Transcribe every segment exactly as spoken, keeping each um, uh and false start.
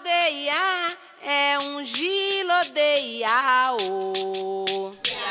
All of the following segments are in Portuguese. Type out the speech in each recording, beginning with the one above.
Yalodeia é um gilodeia, oh.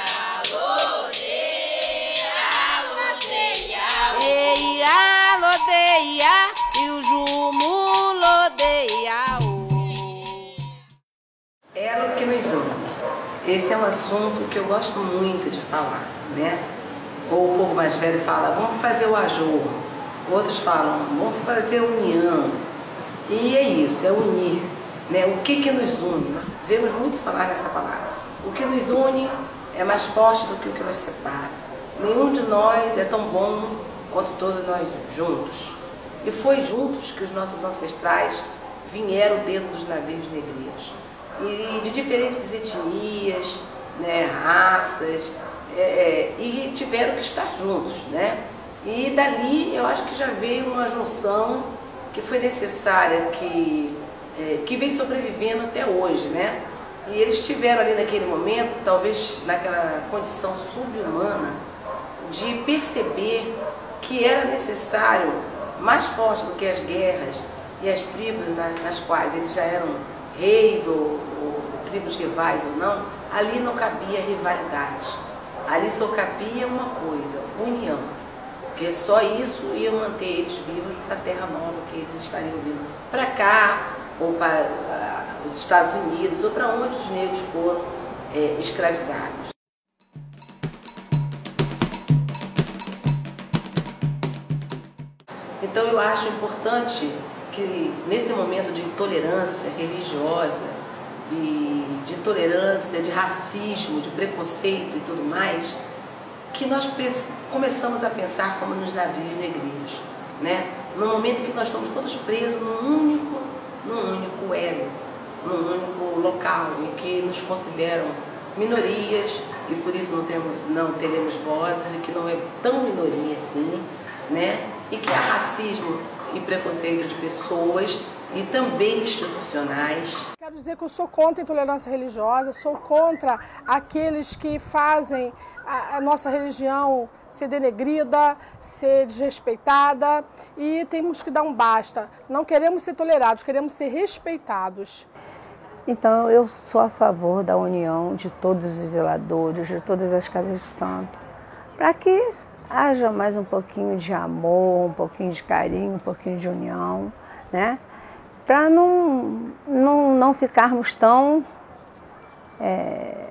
Ei, yalodeia e o jumo lodeia, oh. Elo que nos une. Esse é um assunto que eu gosto muito de falar, né? Ou o povo mais velho fala, vamos fazer o ajoelho. Outros falam, vamos fazer a união. E é isso, é unir, né? O que que nos une? Nós devemos muito falar nessa palavra. O que nos une é mais forte do que o que nos separa. Nenhum de nós é tão bom quanto todos nós juntos. E foi juntos que os nossos ancestrais vieram dentro dos navios negreiros. E de diferentes etnias, né, raças, é, é, e tiveram que estar juntos, né? E dali eu acho que já veio uma junção que foi necessária, que, é, que vem sobrevivendo até hoje, né? E eles tiveram ali naquele momento, talvez naquela condição subhumana, de perceber que era necessário, mais forte do que as guerras e as tribos nas quais eles já eram reis ou, ou tribos rivais ou não, ali não cabia rivalidade. Ali só cabia uma coisa, união. Porque só isso ia manter eles vivos para a terra nova que eles estariam vindo para cá, ou para uh, os Estados Unidos, ou para onde os negros foram é, escravizados. Então eu acho importante que nesse momento de intolerância religiosa e de intolerância, de racismo, de preconceito e tudo mais, que nós começamos a pensar como nos navios negreiros, né? No momento em que nós estamos todos presos num único, num único elo, num único local, em que nos consideram minorias e por isso não, temos, não teremos vozes, e que não é tão minoria assim, né? E que há racismo e preconceito de pessoas e também institucionais. Quero dizer que eu sou contra a intolerância religiosa, sou contra aqueles que fazem a, a nossa religião ser denegrida, ser desrespeitada, e temos que dar um basta. Não queremos ser tolerados, queremos ser respeitados. Então eu sou a favor da união de todos os zeladores, de todas as casas de santo, para que haja mais um pouquinho de amor, um pouquinho de carinho, um pouquinho de união, né? Para não, não, não ficarmos tão é,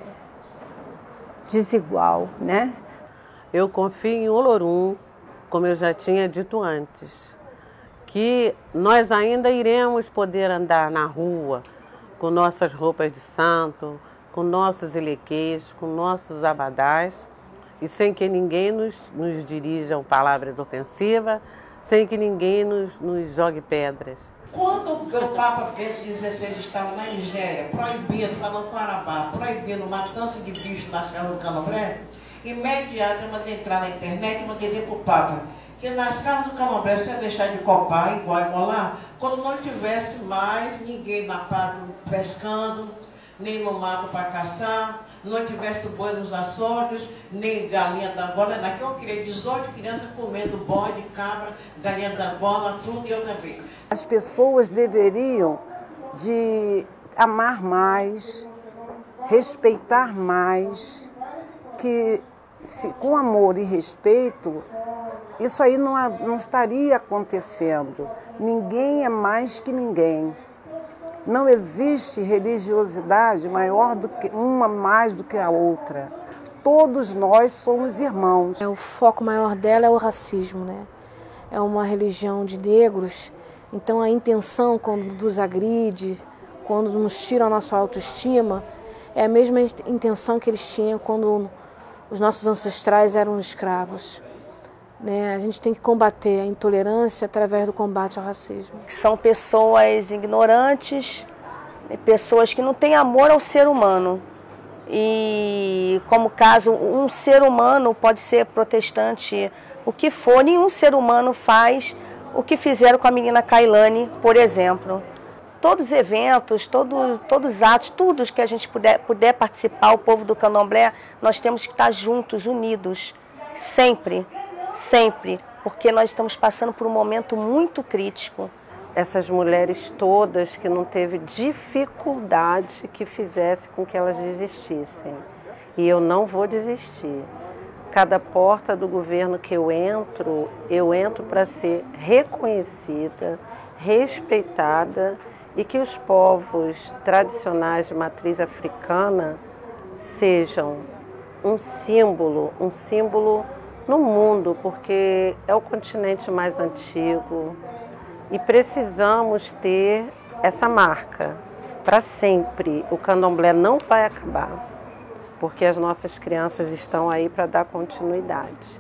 desigual, né? Eu confio em Olorum, como eu já tinha dito antes, que nós ainda iremos poder andar na rua com nossas roupas de santo, com nossos elequês, com nossos abadás, e sem que ninguém nos, nos dirija palavras ofensivas, sem que ninguém nos, nos jogue pedras. Quando o Papa Bento dezesseis estava na Nigéria, proibindo, falando com o Arabá, proibindo matança de bichos nas casas do Candomblé, imediatamente eu mandei entrar na internet e mandei dizer para o Papa que nas casas do Candomblé você ia deixar de copar, igual e molar, quando não tivesse mais ninguém na praia pescando, nem no mato para caçar, não tivesse boi nos açougues, nem galinha da Angola. Daqui eu queria dezoito crianças comendo bode, cabra, galinha da Angola, tudo, e eu também. As pessoas deveriam de amar mais, respeitar mais, que se, com amor e respeito, isso aí não, não estaria acontecendo. Ninguém é mais que ninguém. Não existe religiosidade maior do que uma mais do que a outra. Todos nós somos irmãos. O foco maior dela é o racismo, né? É uma religião de negros, então a intenção quando nos agride, quando nos tira a nossa autoestima, é a mesma intenção que eles tinham quando os nossos ancestrais eram escravos. Né? A gente tem que combater a intolerância através do combate ao racismo. São pessoas ignorantes, pessoas que não têm amor ao ser humano. E como caso, um ser humano pode ser protestante, o que for, nenhum ser humano faz o que fizeram com a menina Kailane, por exemplo. Todos os eventos, todo, todos os atos, tudo que a gente puder, puder participar, o povo do Candomblé, nós temos que estar juntos, unidos, sempre. Sempre, porque nós estamos passando por um momento muito crítico, essas mulheres todas que não teve dificuldade que fizesse com que elas desistissem. E eu não vou desistir. Cada porta do governo que eu entro, eu entro para ser reconhecida, respeitada e que os povos tradicionais de matriz africana sejam um símbolo, um símbolo no mundo, porque é o continente mais antigo e precisamos ter essa marca para sempre. O candomblé não vai acabar, porque as nossas crianças estão aí para dar continuidade.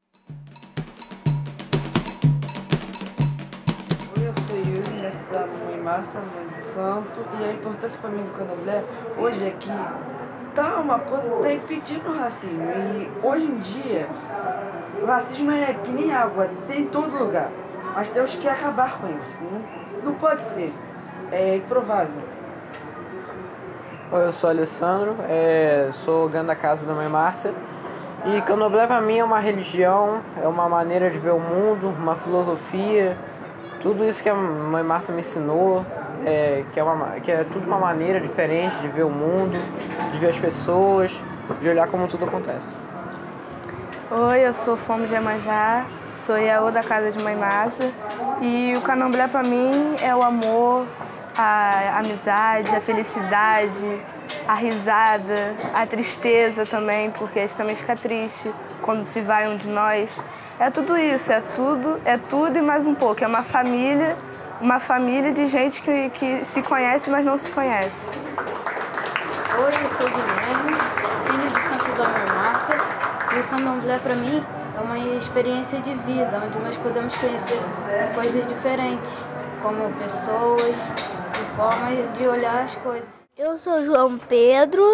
Oi, eu sou Yuri, mestre da Mãe Márcia, Mãe de Santo, e a importância para mim do candomblé hoje é que tá uma coisa, tá impedindo o racismo. E hoje em dia, o racismo é que nem água, tem em todo lugar. Mas temos que acabar com isso. Não, não pode ser. É improvável. Oi, eu sou Alessandro, é, sou ganda da casa da Mãe Márcia. E candomblé para mim é uma religião, é uma maneira de ver o mundo, uma filosofia. Tudo isso que a Mãe Márcia me ensinou. É, que, é uma, que é tudo uma maneira diferente de ver o mundo, de ver as pessoas, de olhar como tudo acontece. Oi, eu sou Fomos de Iemanjá, sou Iaô da Casa de Mãe Márcia e o candomblé para mim é o amor, a amizade, a felicidade, a risada, a tristeza também, porque a gente também fica triste quando se vai um de nós. É tudo isso, é tudo, é tudo e mais um pouco, é uma família. Uma família de gente que, que se conhece, mas não se conhece. Oi, eu sou Guilherme, filho de Santo da Mãe Márcia, e o candomblé para mim é uma experiência de vida, onde nós podemos conhecer coisas diferentes, como pessoas e formas de olhar as coisas. Eu sou João Pedro,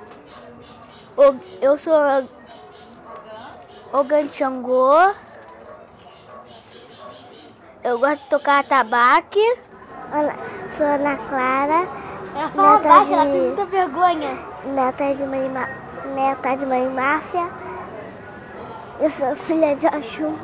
eu sou Ogan Xangô. Eu gosto de tocar atabaque. Olá, sou Ana Clara. Ela fala baixo, de... ela tem muita vergonha. Neta de mãe, neta de mãe Márcia. Eu sou filha de Oxum.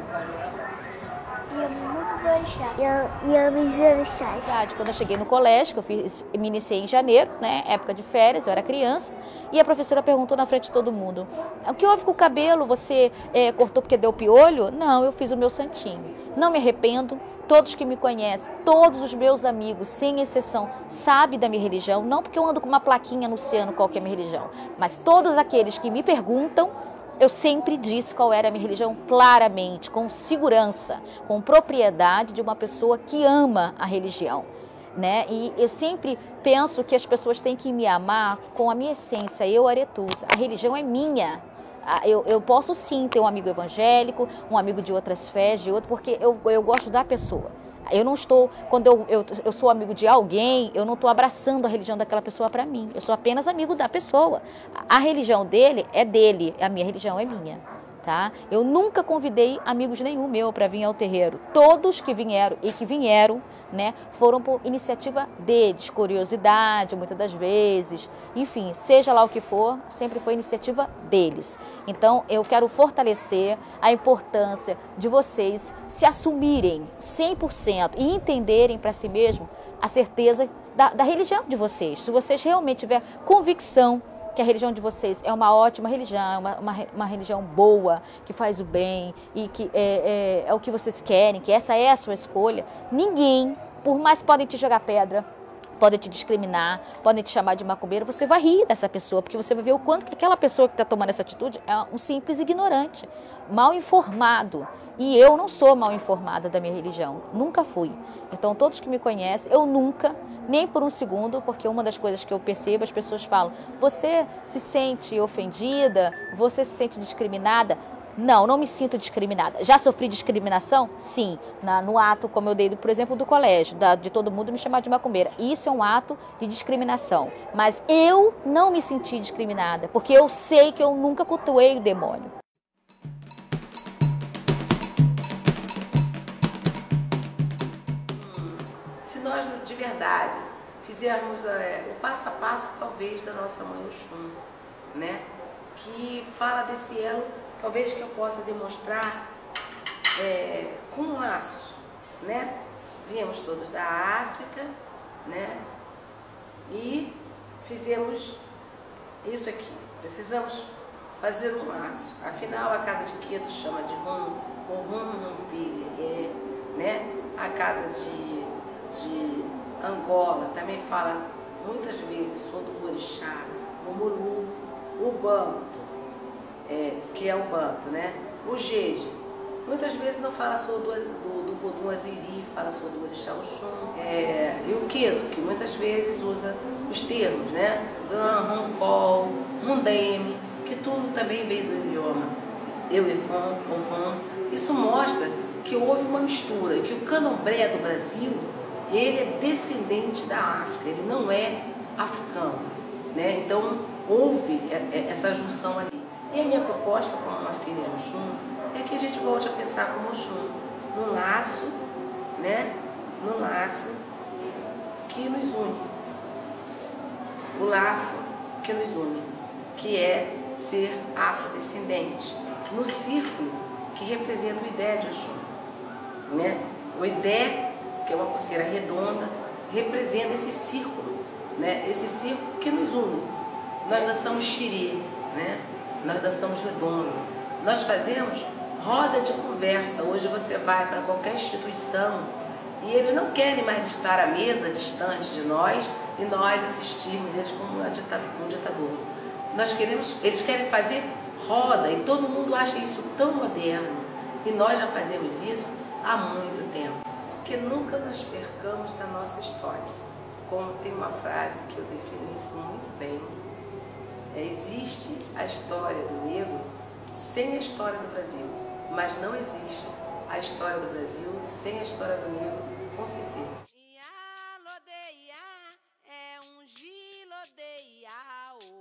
E eu muito orixá. E eu amo os orixás. Quando eu cheguei no colégio, que eu fiz, me iniciei em janeiro, né, época de férias, eu era criança, e a professora perguntou na frente de todo mundo: o que houve com o cabelo? Você é, cortou porque deu piolho? Não, eu fiz o meu santinho. Não me arrependo. Todos que me conhecem, todos os meus amigos, sem exceção, sabem da minha religião, não porque eu ando com uma plaquinha anunciando qual que é a minha religião, mas todos aqueles que me perguntam, eu sempre disse qual era a minha religião claramente, com segurança, com propriedade de uma pessoa que ama a religião, né? E eu sempre penso que as pessoas têm que me amar com a minha essência, eu, Aretusa, a religião é minha. Eu, eu posso sim ter um amigo evangélico, um amigo de outras fés, de outro, porque eu, eu gosto da pessoa. Eu não estou, quando eu, eu, eu sou amigo de alguém, eu não estou abraçando a religião daquela pessoa para mim. Eu sou apenas amigo da pessoa. A, a religião dele é dele, a minha religião é minha. Tá? Eu nunca convidei amigos nenhum meu para vir ao terreiro. Todos que vieram e que vieram, né, foram por iniciativa deles, curiosidade, muitas das vezes, enfim, seja lá o que for, sempre foi iniciativa deles. Então, eu quero fortalecer a importância de vocês se assumirem cem por cento e entenderem para si mesmo a certeza da, da religião de vocês. Se vocês realmente tiverem convicção que a religião de vocês é uma ótima religião, uma, uma, uma religião boa, que faz o bem e que é, é, é o que vocês querem, que essa é a sua escolha, ninguém, por mais que podem te jogar pedra, podem te discriminar, podem te chamar de macumbeiro, você vai rir dessa pessoa, porque você vai ver o quanto que aquela pessoa que está tomando essa atitude é um simples ignorante, mal informado. E eu não sou mal informada da minha religião, nunca fui. Então, todos que me conhecem, eu nunca, nem por um segundo, porque uma das coisas que eu percebo, as pessoas falam: você se sente ofendida? Você se sente discriminada? Não, não me sinto discriminada. Já sofri discriminação? Sim. Na, no ato, como eu dei, por exemplo, do colégio, da, de todo mundo me chamar de macumbeira. Isso é um ato de discriminação. Mas eu não me senti discriminada, porque eu sei que eu nunca cultuei o demônio. Se nós, de verdade, fizermos é, o passo a passo, talvez, da nossa mãe Oxum, né? Que fala desse elo, talvez que eu possa demonstrar é, com um laço, né? viemos todos da África, né? E fizemos isso aqui. Precisamos fazer um laço. Afinal, a casa de Quito chama de Rum, o Rum Pili, né? A casa de, de Angola também fala muitas vezes sobre o orixá, o Mulu, o Banto, é, que é o Banto, né? O Jeje. Muitas vezes não fala só do, do, do Vodun Aziri, fala só do Orixá Oxum. É, e o Quedo, que muitas vezes usa os termos, né? Rumpol, Rundeme, que tudo também veio do idioma Euefon, Ofon. Isso mostra que houve uma mistura, que o candomblé do Brasil, ele é descendente da África, ele não é africano, né? Então, houve essa junção ali. E a minha proposta como uma filha de Oxum é que a gente volte a pensar como Oxum, num laço, né? Num laço que nos une. O laço que nos une, que é ser afrodescendente, no círculo que representa o Idé de Oxum, né? O Idé, que é uma pulseira redonda, representa esse círculo, né? Esse círculo que nos une. Nós dançamos xirê, né? Nós dançamos redondo. Nós fazemos roda de conversa. Hoje você vai para qualquer instituição e eles não querem mais estar à mesa distante de nós e nós assistirmos eles como um ditador. Nós queremos, eles querem fazer roda e todo mundo acha isso tão moderno. E nós já fazemos isso há muito tempo. Que nunca nos percamos da nossa história. Como tem uma frase que eu defino isso muito bem. É, existe a história do negro sem a história do Brasil, mas não existe a história do Brasil sem a história do negro, com certeza. É um gilodeia.